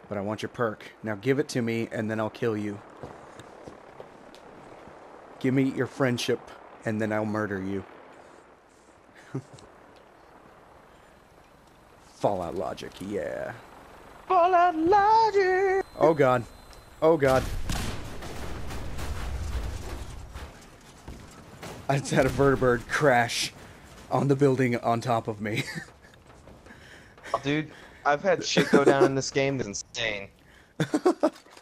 But I want your perk. Now give it to me, and then I'll kill you. Give me your friendship, and then I'll murder you. Fallout logic, yeah. Fallout logic! Oh god. Oh god. I just had a vertibird crash on the building on top of me. Dude, I've had shit go down in this game that's insane.